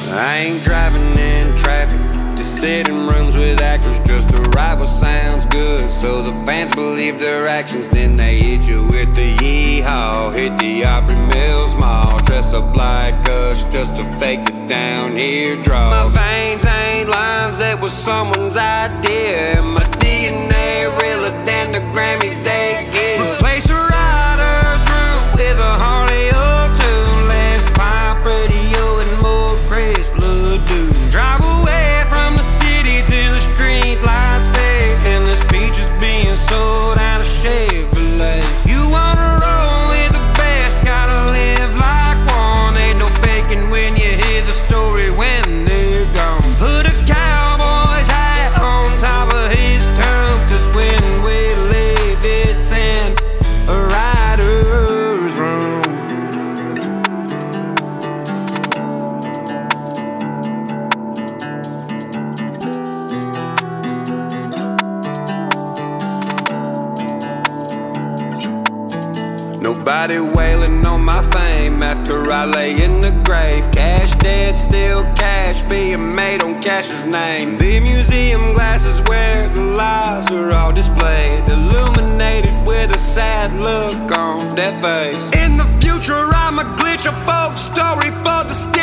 I ain't driving in traffic, just sitting rooms with actors just to write what sounds good, so the fans believe their actions. Then they hit you with the yee-haw, hit the Opry Mills Mall, dress up like us just to fake the down here draw. My veins ain't lines, that was someone's idea, and my DNA realer than the Grammys they give. Replace a writer's room with a Harley O2, less pop radio and more Chris LeDoux. Drive away from the city till the street lights fade, endless peaches being sold out of Chevrolet. You wanna roll with the best, gotta live like one. Ain't no faking when you hear the story when they're gone. Put a cowboy's hat on top of his tongue, 'cause when we leave it's in a writer's room. Nobody wailing on my fame after I lay in the grave. Cash dead, still cash being made on Cash's name. The museum glasses where the lies are all displayed, illuminated with a sad look on their face. In the future I'm a glitch, a folk story for the stage.